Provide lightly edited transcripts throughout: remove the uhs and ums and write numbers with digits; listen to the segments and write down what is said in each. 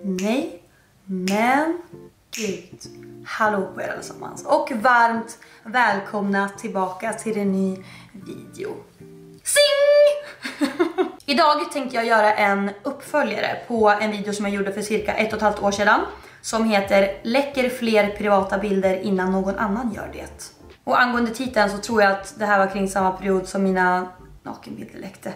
Nej, men gud. Hallå på er allesammans och varmt välkomna tillbaka till en ny video. Sing! Idag tänkte jag göra en uppföljare på en video som jag gjorde för cirka 1,5 år sedan. Som heter Läcker fler privata bilder innan någon annan gör det. Och angående titeln så tror jag att det här var kring samma period som mina nakenbilder läckte.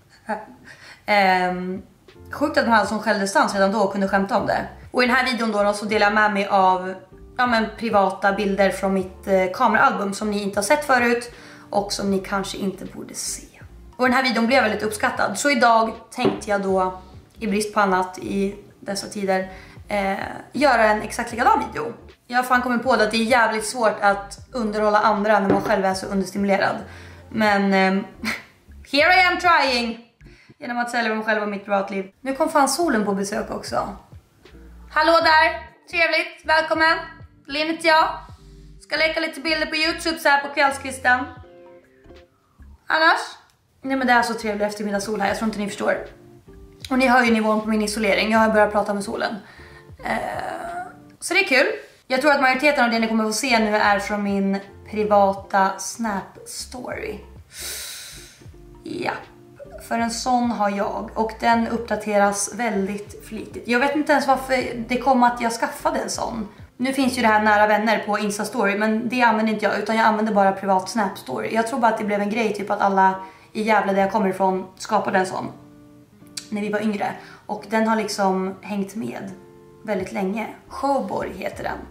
Sjukt att man som självdistans redan då kunde skämta om det. Och i den här videon då så delar jag med mig av privata bilder från mitt kameraalbum som ni inte har sett förut och som ni kanske inte borde se. Och den här videon blev väldigt uppskattad. Så idag tänkte jag då, i brist på annat i dessa tider, göra en exakt likadan video. Jag har fan kommit på att det är jävligt svårt att underhålla andra när man själv är så understimulerad. Men here I am trying! Genom att sälja mig själv och mitt privatliv. Nu kom fan solen på besök också. Hallå där! Trevligt! Välkommen! Linn heter jag. Ska lägga lite bilder på YouTube så här på kvällskvisten. Annars? Nej men det är så trevligt eftermiddagssol här. Jag tror inte ni förstår. Och ni hör ju nivån på min isolering. Jag har börjat prata med solen. Så det är kul. Jag tror att majoriteten av det ni kommer att få se nu är från min privata Snap-story. Ja. För en sån har jag och den uppdateras väldigt flitigt. Jag vet inte ens varför det kom att jag skaffade en sån. Nu finns ju det här nära vänner på Insta-story, men det använder inte jag utan jag använder bara privat Snap-story. Jag tror bara att det blev en grej typ att alla i Gävle där jag kommer ifrån skapade en sån när vi var yngre. Och den har liksom hängt med väldigt länge. Showborg heter den.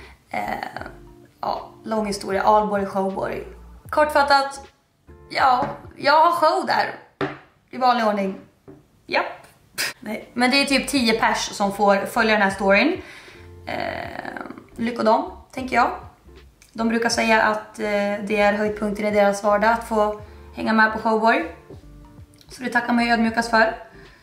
Ja, lång historia. Alborg, Showborg. Kortfattat, ja, jag har show där. I vanlig ordning. Japp. Nej. Men det är typ 10 pers som får följa den här storyn. Lycka dem, tänker jag. De brukar säga att det är höjdpunkten i deras vardag att få hänga med på Showborg. Så det tackar mig ödmjukast för.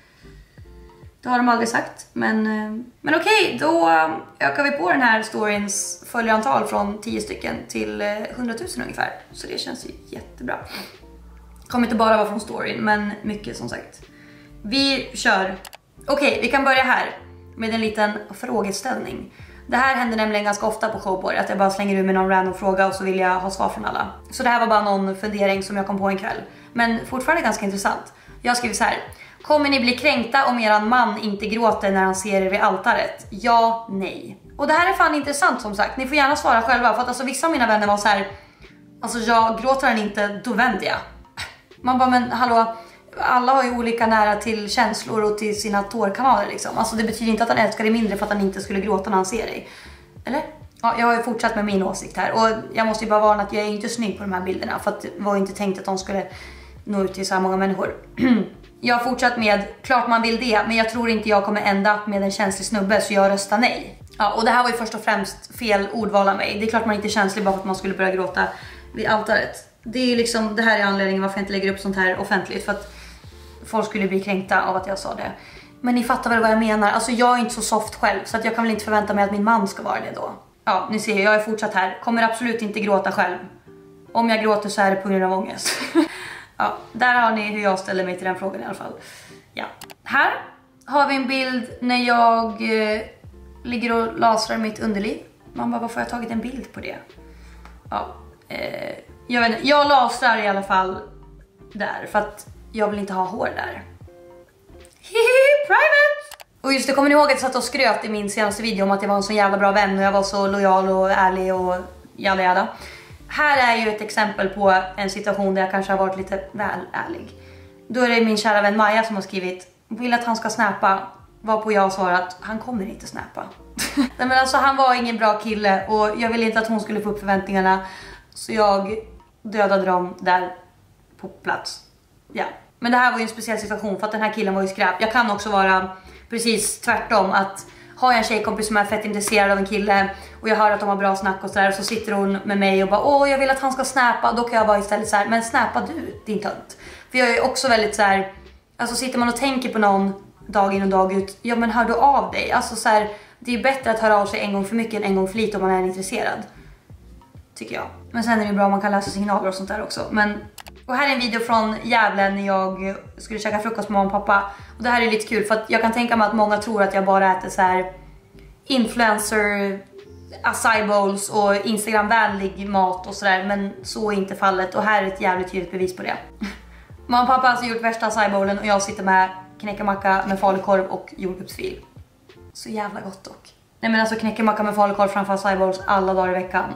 Det har de aldrig sagt. Men okej, då ökar vi på den här storyns följarantal från 10 stycken till 100 000 ungefär. Så det känns ju jättebra. Kommer inte bara vara från storyn, men mycket som sagt. Vi kör. Okej, vi kan börja här med en liten frågeställning. Det här händer nämligen ganska ofta på Showborg, att jag bara slänger ur med någon random fråga och så vill jag ha svar från alla. Så det här var bara någon fundering som jag kom på en kväll. Men fortfarande ganska intressant. Jag skriver så här. Kommer ni bli kränkta om eran man inte gråter när han ser er vid altaret? Ja, nej. Och det här är fan intressant som sagt. Ni får gärna svara själva. För att alltså vissa av mina vänner var så här. Alltså jag gråter han inte, då vänder jag. Man bara, men hallå, alla har ju olika nära till känslor och till sina tårkanaler liksom. Alltså det betyder inte att han älskar dig mindre för att han inte skulle gråta när han ser dig. Eller? Ja, jag har ju fortsatt med min åsikt här. Och jag måste ju bara varna att jag är inte snygg på de här bilderna. För att det var inte tänkt att de skulle nå ut till så här många människor. Jag har fortsatt med, klart man vill det. Men jag tror inte jag kommer ända upp med en känslig snubbe, så jag röstar nej. Ja, och det här var ju först och främst fel ordval av mig. Det är klart man inte är känslig bara för att man skulle börja gråta vid altaret. Det är ju liksom, det här är anledningen varför jag inte lägger upp sånt här offentligt. För att folk skulle bli kränkta av att jag sa det. Men ni fattar väl vad jag menar. Alltså jag är inte så soft själv, så att jag kan väl inte förvänta mig att min man ska vara det då. Ja, ni ser, jag är fortsatt här. Kommer absolut inte gråta själv. Om jag gråter så är det på grund av ångest. Ja, där har ni hur jag ställer mig till den frågan i alla fall. Ja, här har vi en bild när jag ligger och lasrar mitt underliv. Man bara, varför har jag tagit en bild på det? Ja, jag vet inte, jag lasrar i alla fall där för att jag vill inte ha hår där. Hihi, private! Och just det, kommer ni ihåg att jag satt och skröt i min senaste video om att jag var en så jävla bra vän och jag var så lojal och ärlig och jada jada. Här är ju ett exempel på en situation där jag kanske har varit lite väl ärlig. Då är det min kära vän Maja som har skrivit, vill att han ska snappa, varpå jag har svarat, han kommer inte snappa. Nej, men alltså han var ingen bra kille och jag ville inte att hon skulle få upp förväntningarna. Så jag dödade dem där på plats. Ja. Men det här var ju en speciell situation för att den här killen var ju skräp. Jag kan också vara precis tvärtom, att har jag en tjejkompis som är fett intresserad av en kille och jag hör att de har bra snack och sådär, så sitter hon med mig och bara, åh jag vill att han ska snappa. Då kan jag vara istället så här, men snappa du din tönt. För jag är ju också väldigt så här, alltså sitter man och tänker på någon dag in och dag ut, ja men hör du av dig. Alltså så här, det är bättre att höra av sig en gång för mycket än en gång för lite om man är intresserad. Tycker jag. Men sen är det bra om man kan läsa signaler och sånt där också. Men Och här är en video från Gävle när jag skulle käka frukost med mamma och pappa. Och det här är lite kul för att jag kan tänka mig att många tror att jag bara äter så här influencer acai bowls och Instagram-vänlig mat och sådär. Men så är inte fallet och här är ett jävligt tydligt bevis på det. Mamma och pappa har alltså gjort värsta acai bowlen och jag sitter med knäckemacka med falukorv och jordgubbsfil. Så jävla gott dock. Nej men alltså knäckemacka med falukorv framför acai bowls alla dagar i veckan.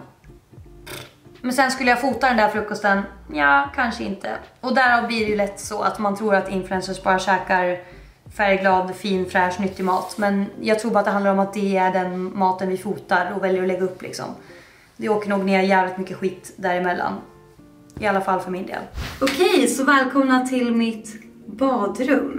Men sen skulle jag fota den där frukosten. Ja, kanske inte. Och därav blir det ju lätt så att man tror att influencers bara käkar färgglad, fin, fräsch, nyttig mat. Men jag tror bara att det handlar om att det är den maten vi fotar och väljer att lägga upp liksom. Det åker nog ner jävligt mycket skit däremellan. I alla fall för min del. Okej, så välkomna till mitt badrum.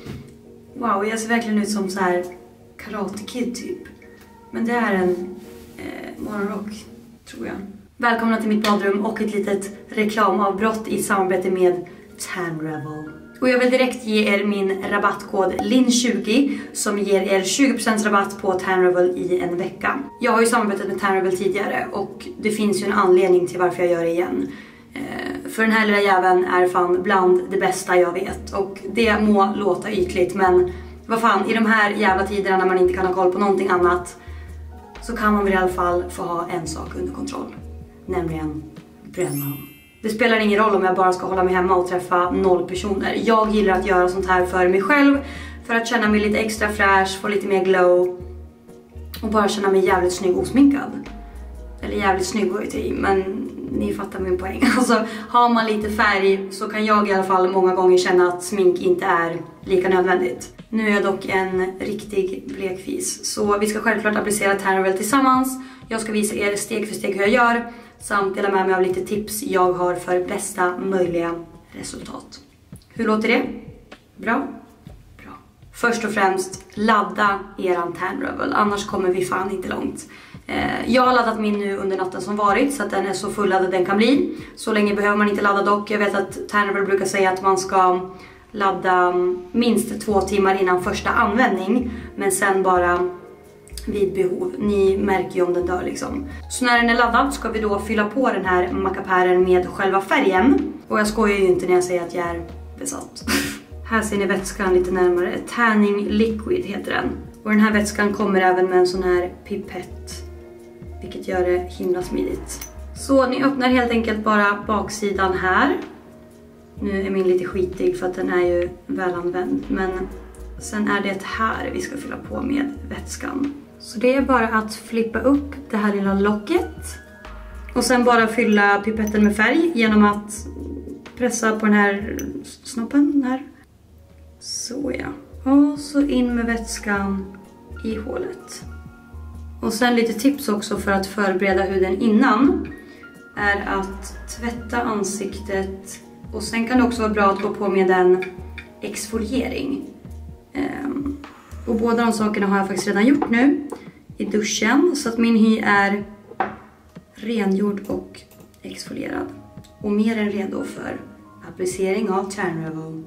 Wow, jag ser verkligen ut som så här Karate Kid typ. Men det är en morgonrock, tror jag. Välkomna till mitt badrum och ett litet reklamavbrott i samarbete med Tanrevel. Och jag vill direkt ge er min rabattkod LIN20 som ger er 20% rabatt på Tanrevel i en vecka. Jag har ju samarbetat med Tanrevel tidigare och det finns ju en anledning till varför jag gör det igen. För den här lilla jäveln är fan bland det bästa jag vet. Och det må låta ytligt, men vad fan, i de här jävla tiderna när man inte kan ha koll på någonting annat så kan man väl i alla fall få ha en sak under kontroll. Nämligen brännan. Det spelar ingen roll om jag bara ska hålla mig hemma och träffa 0 personer. Jag gillar att göra sånt här för mig själv. För att känna mig lite extra fräsch, få lite mer glow. Och bara känna mig jävligt snygg osminkad. Eller jävligt snygg går ju men ni fattar min poäng. Alltså har man lite färg så kan jag i alla fall många gånger känna att smink inte är lika nödvändigt. Nu är jag dock en riktig blekfis. Så vi ska självklart applicera Tanrevel tillsammans. Jag ska visa er steg för steg hur jag gör. Samt dela med mig av lite tips jag har för bästa möjliga resultat. Hur låter det? Bra? Bra. Först och främst, ladda eran Tanrevel. Annars kommer vi fan inte långt. Jag har laddat min nu under natten som varit så att den är så fulladdad den kan bli. Så länge behöver man inte ladda dock. Jag vet att Tanrevel brukar säga att man ska ladda minst 2 timmar innan första användning. Men sen bara vid behov. Ni märker ju om den dör liksom. Så när den är laddad ska vi då fylla på den här mackapären med själva färgen. Och jag skojar ju inte när jag säger att jag är besatt. Här ser ni vätskan lite närmare. Tanning liquid heter den. Och den här vätskan kommer även med en sån här pipett. Vilket gör det himla smidigt. Så ni öppnar helt enkelt bara baksidan här. Nu är min lite skitig för att den är ju välanvänd. Men sen är det här vi ska fylla på med vätskan. Så det är bara att flippa upp det här lilla locket. Och sen bara fylla pipetten med färg genom att pressa på den här snoppen här. Så ja. Och så in med vätskan i hålet. Och sen lite tips också för att förbereda huden innan är att tvätta ansiktet. Och sen kan det också vara bra att gå på med en exfoliering. Och båda de sakerna har jag faktiskt redan gjort nu i duschen. Så att min hy är rengjord och exfolierad. Och mer än redo för applicering av Tanrevel.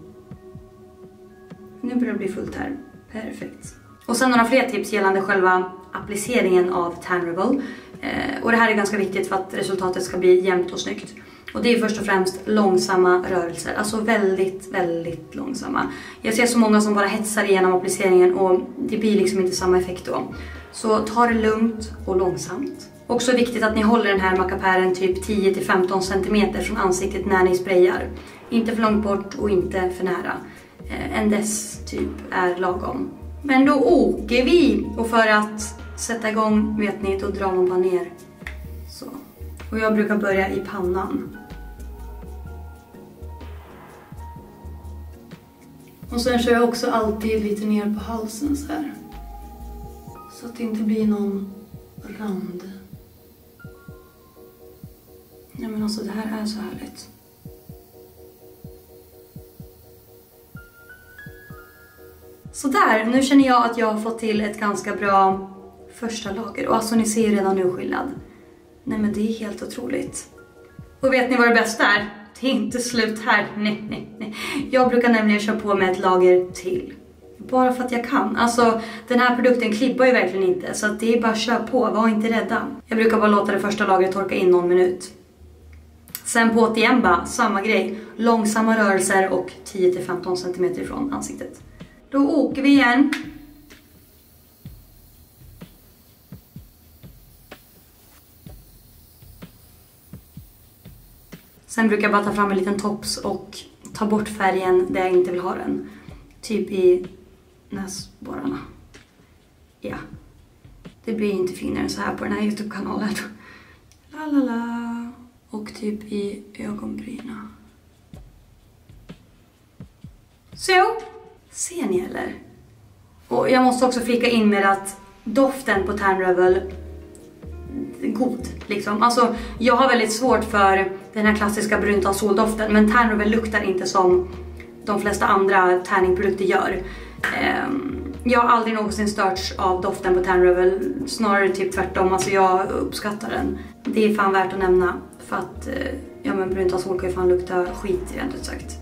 Nu börjar det bli fullt här. Perfekt. Och sen några fler tips gällande själva appliceringen av Tanrevel. Och det här är ganska viktigt för att resultatet ska bli jämnt och snyggt. Och det är först och främst långsamma rörelser. Alltså väldigt, väldigt långsamma. Jag ser så många som bara hetsar igenom appliceringen och det blir liksom inte samma effekt då. Så ta det lugnt och långsamt. Också viktigt att ni håller den här mackapären typ 10-15 cm från ansiktet när ni sprayar. Inte för långt bort och inte för nära. En dess typ är lagom. Men då åker vi! Och för att sätta igång, vet ni, då drar man bara ner. Så. Och jag brukar börja i pannan. Och sen kör jag också alltid lite ner på halsen så här. Så att det inte blir någon rand. Nej men alltså det här är så härligt. Så där, nu känner jag att jag har fått till ett ganska bra första lager. Och alltså ni ser ju redan nu skillnad. Nej men det är helt otroligt. Och vet ni vad det bästa är? Det är inte slut här. Nej. Jag brukar nämligen köra på med ett lager till. Bara för att jag kan. Alltså den här produkten klibbar ju verkligen inte. Så att det är bara att köra på, var inte rädda. Jag brukar bara låta det första lagret torka in någon minut. Sen på Tiemba, samma grej. Långsamma rörelser och 10-15 cm ifrån ansiktet. Då åker vi igen. Sen brukar jag bara ta fram en liten tops och ta bort färgen där jag inte vill ha den. Typ i näsborrarna. Ja. Det blir inte finare så här på den här YouTube-kanalen. Lalala. Och typ i ögonbryna. Så. Ser ni eller? Och jag måste också flika in med att doften på Tan Rebel god liksom. Alltså jag har väldigt svårt för den här klassiska brunta soldoften, men Tan Rebel luktar inte som de flesta andra tanningprodukter gör. Jag har aldrig någonsin störts av doften på Tan Rebel, snarare typ tvärtom. Alltså jag uppskattar den. Det är fan värt att nämna för att ja, men brunta sol kan ju fan lukta skit rent ut sagt.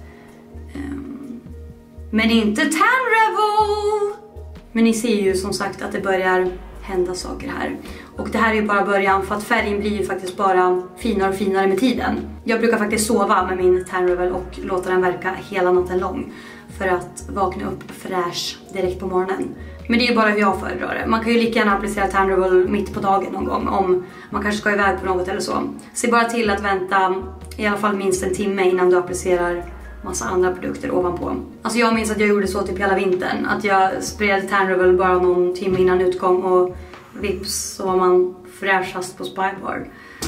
Men inte Tan Rebel! Men ni ser ju som sagt att det börjar hända saker här. Och det här är ju bara början, för att färgen blir ju faktiskt bara finare och finare med tiden. Jag brukar faktiskt sova med min Tan Rebel och låta den verka hela natten lång. För att vakna upp fräsch direkt på morgonen. Men det är ju bara hur jag föredrar det. Man kan ju lika gärna applicera Tan Rebel mitt på dagen någon gång. Om man kanske ska iväg på något eller så. Se bara till att vänta i alla fall minst en timme innan du applicerar massa andra produkter ovanpå. Alltså jag minns att jag gjorde så typ hela vintern. Att jag spred Tan Rebel bara någon timme innan utgång och vips så var man fräschast på Spybar.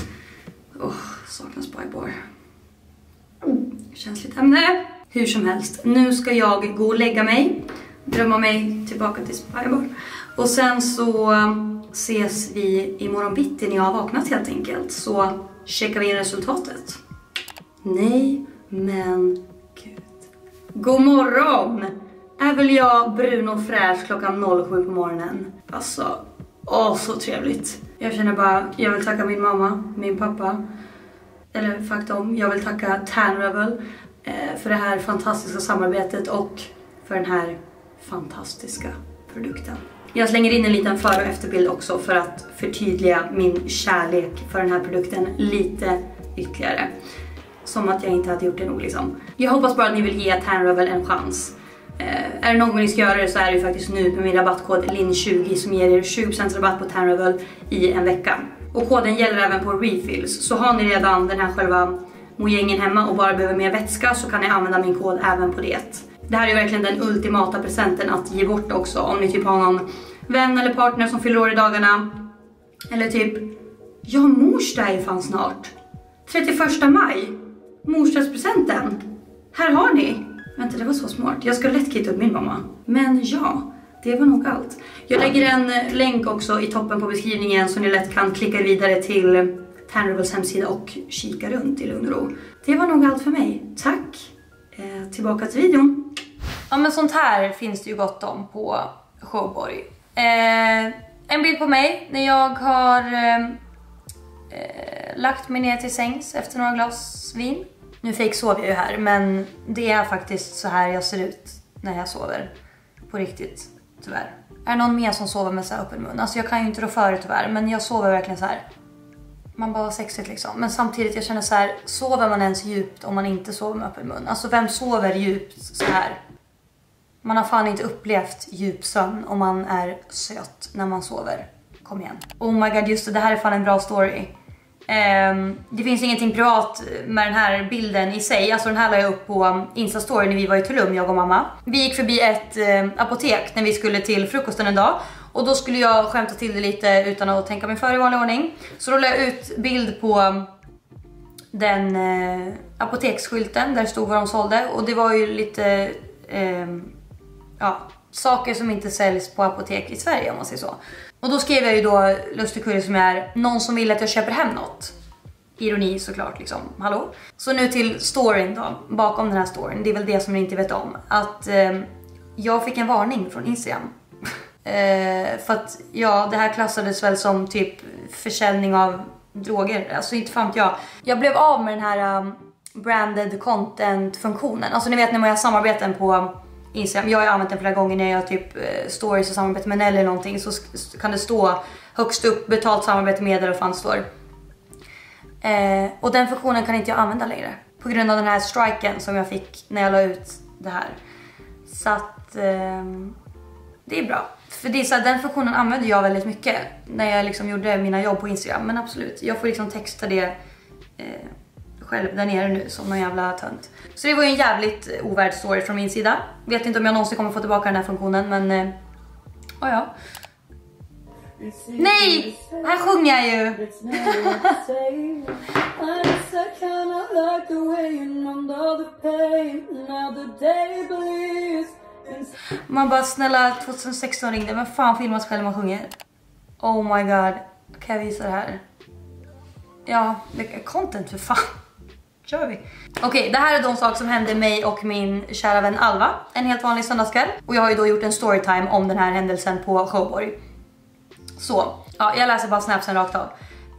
Saknar Spybar. Känsligt ämne. Hur som helst, nu ska jag gå och lägga mig. Drömma mig tillbaka till Spybar. Och sen så ses vi imorgon bitti när jag har vaknat helt enkelt. Så checkar vi in resultatet. Nej, men gud. God morgon! Är väl jag brun och fräsch klockan 07 på morgonen. Alltså, så trevligt. Jag känner bara, jag vill tacka min mamma, min pappa. Eller faktum, jag vill tacka Tan Rebel för det här fantastiska samarbetet och för den här fantastiska produkten. Jag slänger in en liten före- och efterbild också för att förtydliga min kärlek för den här produkten lite ytterligare. Som att jag inte hade gjort det nog liksom. Jag hoppas bara att ni vill ge Tan Rebel en chans. Är det någon gång ni ska göra det så är det ju faktiskt nu med min rabattkod LIN20 som ger er 20% rabatt på Tan Rebel i en vecka. Och koden gäller även på refills. Så har ni redan den här själva mojängen hemma och bara behöver mer vätska så kan ni använda min kod även på det. Det här är verkligen den ultimata presenten att ge bort också. Om ni typ har någon vän eller partner som fyller år i dagarna. Eller typ, ja mors dag är fan snart. 31 maj. Morsdagspresenten. Här har ni. Vänta, det var så smart. Jag ska lätt kitta upp min mamma. Men ja, det var nog allt. Jag lägger en länk också i toppen på beskrivningen så ni lätt kan klicka vidare till Tan Rebels hemsida och kika runt i lugn och ro. Det var nog allt för mig. Tack. Tillbaka till videon. Ja, men sånt här finns det ju gott om på Showboy. En bild på mig när jag har lagt mig ner till sängs efter några glas vin. Nu fick sover jag ju här, men det är faktiskt så här jag ser ut när jag sover. På riktigt, tyvärr. Är det någon mer som sover med så här öppen mun? Alltså jag kan ju inte rå för det tyvärr, men jag sover verkligen så här. Man bara sexigt liksom. Men samtidigt jag känner så här, sover man ens djupt om man inte sover med öppen mun? Alltså vem sover djupt så här? Man har fan inte upplevt djup sömn om man är söt när man sover. Kom igen. Oh my god, just det här är fan en bra story. Det finns ingenting privat med den här bilden i sig. Alltså den här la jag upp på Insta-story när vi var i Tulum, jag och mamma. Vi gick förbi ett apotek när vi skulle till frukosten en dag. Och då skulle jag skämta till det lite utan att tänka mig för i vanlig ordning. Så då la jag ut bild på den apoteksskylten där det stod vad de sålde. Och det var ju lite saker som inte säljs på apotek i Sverige om man säger så. Och då skrev jag ju då lustigkurre som är någon som vill att jag köper hem något. Ironi såklart liksom, hallå? Så nu till storyn då, bakom den här storyn. Det är väl det som ni inte vet om. Att jag fick en varning från Instagram. För att ja, det här klassades väl som typ försäljning av droger. Alltså inte fan jag. Jag blev av med den här branded content-funktionen. Alltså ni vet när man har samarbeten på Instagram. Jag har använt den flera gånger när jag typ stories och samarbete med Nelly eller någonting. Så kan det stå högst upp betalt samarbete med eller vad fan står. Och den funktionen kan inte jag använda längre. På grund av den här striken som jag fick när jag la ut det här. Så att det är bra. För det är så här, den funktionen använder jag väldigt mycket när jag liksom gjorde mina jobb på Instagram. Men absolut, jag får liksom texta det själv där nere nu som någon jävla tönt. Så det var ju en jävligt ovärd story från min sida. Vet inte om jag någonsin kommer få tillbaka den här funktionen, men ja. Nej! Här sjunger jag ju! Man bara, snälla, 2016 ringde, men fan filmas själv man sjunger. Oh my god, kan jag visa det här? Ja, content för fan. Kör vi. Okej, det här är de saker som hände mig och min kära vän Alva en helt vanlig söndagskväll. Och jag har ju då gjort en storytime om den här händelsen på Showborg. Så, ja, jag läser bara snapsen rakt av.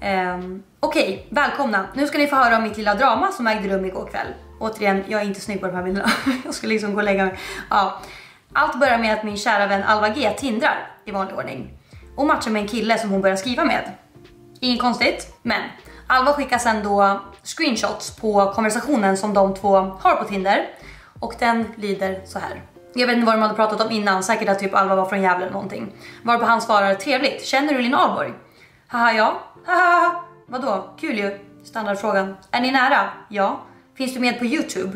Okej, välkomna. Nu ska ni få höra om mitt lilla drama som ägde rum igår kväll. Återigen, jag är inte snygg på de här bilderna. Jag ska liksom gå och lägga mig. Ja. Allt börjar med att min kära vän Alva G tindrar i vanlig ordning. Och matchar med en kille som hon börjar skriva med. Inget konstigt, men Alva skickar sen då screenshots på konversationen som de två har på Tinder. Och den lyder så här. Jag vet inte vad de hade pratat om innan, säkert att typ Alva var från Gävle eller någonting. Varpå han svarar, trevligt, känner du Linn Ahlborg? Haha, ja. Haha, vadå? Kul ju. Standardfrågan. Är ni nära? Ja. Finns du med på YouTube?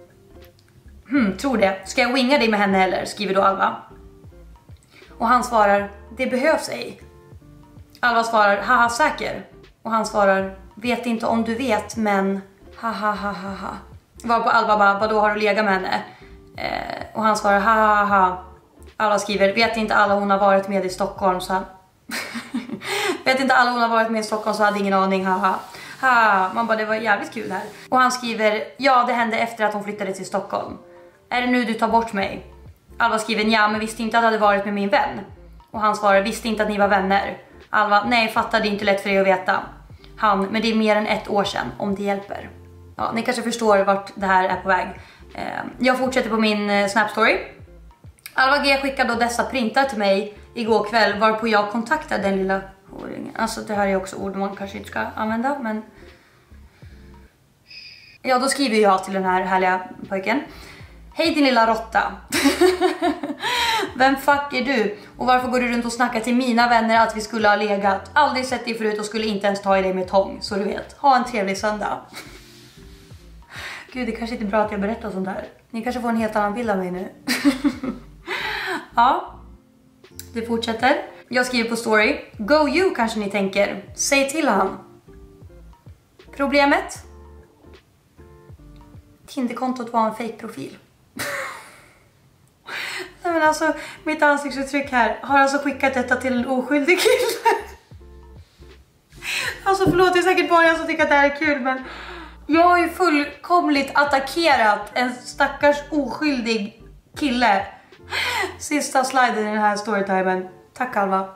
Tror det. Ska jag winga dig med henne eller? Skriver då Alva. Och han svarar, det behövs ej. Alva svarar, haha, säker. Och han svarar, vet inte om du vet, men haha. Varpå Alva bara, vadå, har du legat med henne? Och han svarar, haha. Alva skriver, vet inte alla hon har varit med i Stockholm så vet inte alla hon har varit med i Stockholm så hade ingen aning, haha. Man bara, det var jävligt kul här. Och han skriver, ja det hände efter att hon flyttade till Stockholm. Är det nu du tar bort mig? Alva skriver, ja men visste inte att det hade varit med min vän. Och han svarar, visste inte att ni var vänner. Alva, nej fattar, det är inte lätt för dig att veta. Han, men det är mer än 1 år sedan, om det hjälper. Ja, ni kanske förstår vart det här är på väg. Jag fortsätter på min Snap-story. Alva G skickade då dessa printar till mig igår kväll, varpå jag kontaktade den lilla håringen. Alltså det här är också ord man kanske inte ska använda, men... Ja, då skriver jag till den här härliga pojken. Hej din lilla råtta. Vem fuck är du? Och varför går du runt och snackar till mina vänner att vi skulle ha legat? Aldrig sett dig förut och skulle inte ens ta i dig med tång. Så du vet, ha en trevlig söndag. Gud, det kanske inte är bra att jag berättar sånt här. Ni kanske får en helt annan bild av mig nu. Ja, det fortsätter. Jag skriver på story. Go you kanske ni tänker. Säg till han. Problemet? Tinderkontot var en fake-profil. Nej men alltså, mitt ansiktsuttryck här har alltså skickat detta till en oskyldig kille. Alltså förlåt, det är säkert bara jag som tycker att det här är kul, men jag har ju fullkomligt attackerat en stackars oskyldig kille. Sista sliden i den här storytimen. Tack Alva.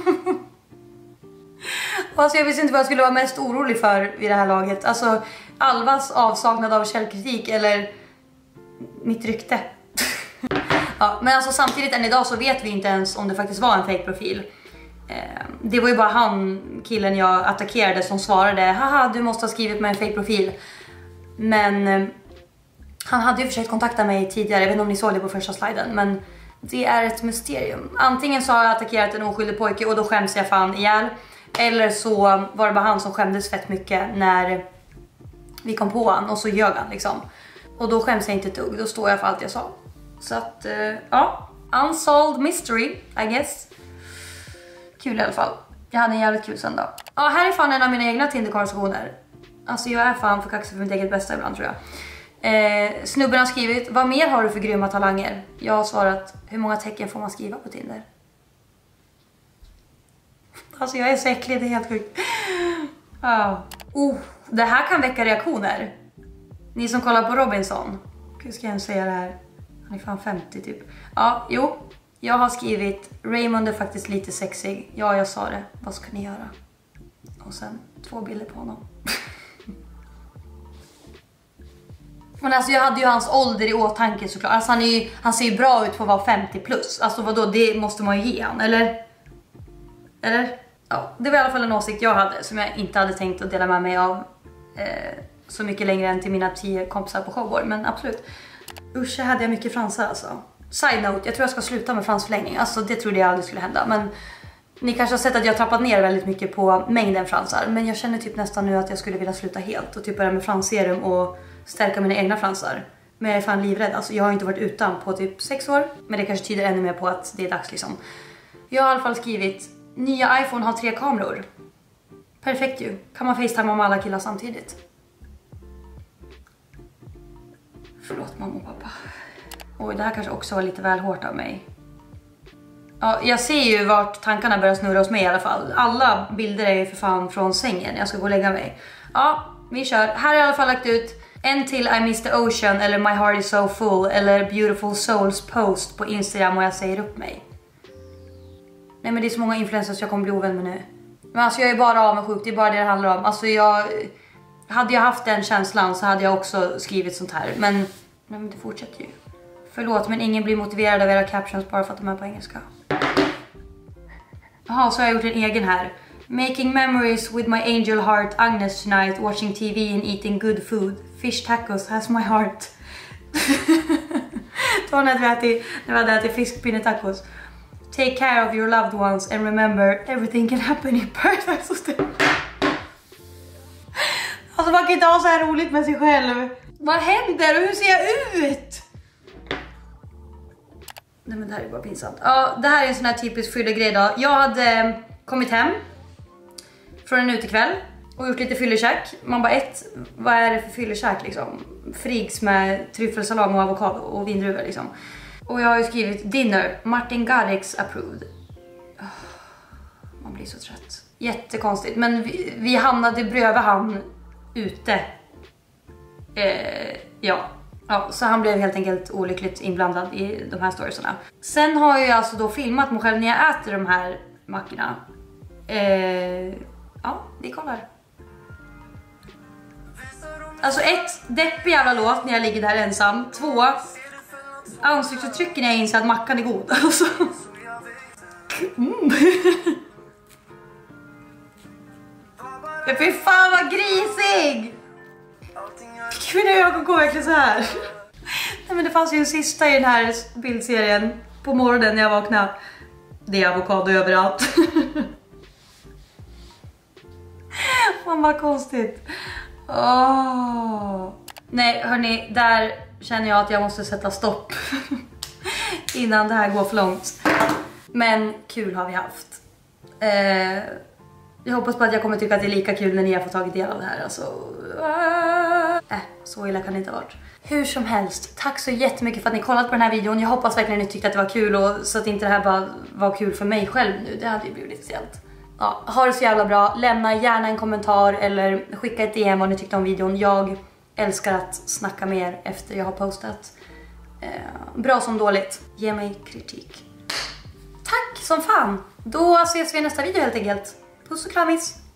Alltså jag visste inte vad jag skulle vara mest orolig för vid det här laget. Alltså Alvas avsaknad av källkritik eller mitt rykte. Ja, men alltså samtidigt än idag så vet vi inte ens om det faktiskt var en fake-profil. Det var ju bara han, killen jag attackerade, som svarade, haha du måste ha skrivit med en fake-profil. Men han hade ju försökt kontakta mig tidigare, jag vet inte om ni såg det på första sliden, men det är ett mysterium. Antingen så har jag attackerat en oskyldig pojke och då skäms jag fan ihjäl. Eller så var det bara han som skämdes fett mycket när vi kom på han och så ljög han liksom. Och då skäms jag inte ett dugg, då står jag för allt jag sa. Så att, ja, unsolved mystery, I guess. Kul i alla fall. Jag hade en jävligt kul söndag. Ja, här är fan en av mina egna Tinder-konversationer. Alltså jag är fan för kaxig för mitt eget bästa ibland tror jag. Snubben har skrivit, vad mer har du för grymma talanger? Jag har svarat, hur många tecken får man skriva på Tinder? Alltså jag är så äcklig, det är helt sjukt. Det här kan väcka reaktioner. Ni som kollar på Robinson. Hur ska jag säga det här? Han är fan 50 typ. Ja, jo. Jag har skrivit, Raymond är faktiskt lite sexig. Ja, jag sa det. Vad ska ni göra? Och sen 2 bilder på honom. Men alltså jag hade ju hans ålder i åtanke såklart. Alltså han ser ju bra ut för att vara 50 plus. Alltså vadå, det måste man ju ge han, eller? Eller? Ja, det var i alla fall en åsikt jag hade som jag inte hade tänkt att dela med mig av så mycket längre än till mina 10 kompisar på showboard. Men absolut. Usch, jag hade mycket fransar alltså. Side note, jag tror jag ska sluta med fransförlängning. Alltså det trodde jag aldrig skulle hända. Men ni kanske har sett att jag har trappat ner väldigt mycket på mängden fransar. Men jag känner typ nästan nu att jag skulle vilja sluta helt. Och typ börja med fransserum och stärka mina egna fransar. Men jag är fan livrädd. Alltså jag har inte varit utan på typ 6 år. Men det kanske tyder ännu mer på att det är dags liksom. Jag har i alla fall skrivit: nya iPhone har 3 kameror. Perfekt ju. Kan man FaceTime med alla killar samtidigt? Förlåt mamma och pappa. Oj, det här kanske också var lite väl hårt av mig. Ja, jag ser ju vart tankarna börjar snurra hos mig i alla fall. Alla bilder är ju för fan från sängen. Jag ska gå och lägga mig. Ja, vi kör. Här har jag i alla fall lagt ut en till I Miss the Ocean eller My Heart Is So Full eller Beautiful Souls post på Instagram och jag säger upp mig. Nej men det är så många influencers jag kommer bli ovän med nu. Men alltså jag är bara avundsjuk, det är bara det handlar om. Alltså hade jag haft den känslan så hade jag också skrivit sånt här. Men det fortsätter ju. Förlåt, men ingen blir motiverad av era captions bara för att de är på engelska. Jaha, så har jag gjort en egen här. Making memories with my angel heart Agnes tonight, watching TV and eating good food. Fish tacos has my heart. Då när vi hade ätit fiskpinnetacos. Take care of your loved ones and remember everything can happen in Paradise Hotel. Alltså man kan inte ha så här roligt med sig själv. Vad händer och hur ser jag ut? Nej men det här är bara pinsamt. Ja, det här är en sån här typisk fyllegrej då. Jag hade kommit hem från en utekväll och gjort lite fyllekäk. Man bara vad är det för fyllekäk liksom? Frigs med tryffelsalam och avokado och vindruvor liksom. Och jag har ju skrivit dinner, Martin Garrix approved. Man blir så trött. Jättekonstigt, men vi hamnade bredvid han ute. Ja, så han blev helt enkelt olyckligt inblandad i de här storiesarna. Sen har jag alltså då filmat mig själv när jag äter de här mackorna. Ja, vi kollar. Alltså 1, deppig jävla låt när jag ligger där ensam. 2, ansiktsuttrycken när jag inser att mackan är god. Alltså. Fy fan vad grisig! Mina ögon går verkligen så här. Nej men det fanns ju en sista i den här bildserien på morgonen när jag vaknade. Det är avokado överallt. Man var konstigt. Nej hörni, där känner jag att jag måste sätta stopp. Innan det här går för långt. Men kul har vi haft. Jag hoppas på att jag kommer tycka att det är lika kul när ni har fått tagit del av det här. Alltså, så illa kan det inte ha varit. Hur som helst, tack så jättemycket för att ni kollat på den här videon. Jag hoppas verkligen att ni tyckte att det var kul och så att inte det här bara var kul för mig själv nu. Det hade ju blivit lite speciellt. Ja, ha det så jävla bra. Lämna gärna en kommentar eller skicka ett DM vad ni tyckte om videon. Jag älskar att snacka mer efter jag har postat. Bra som dåligt. Ge mig kritik. Tack som fan. Då ses vi i nästa video helt enkelt. Puss och kramis.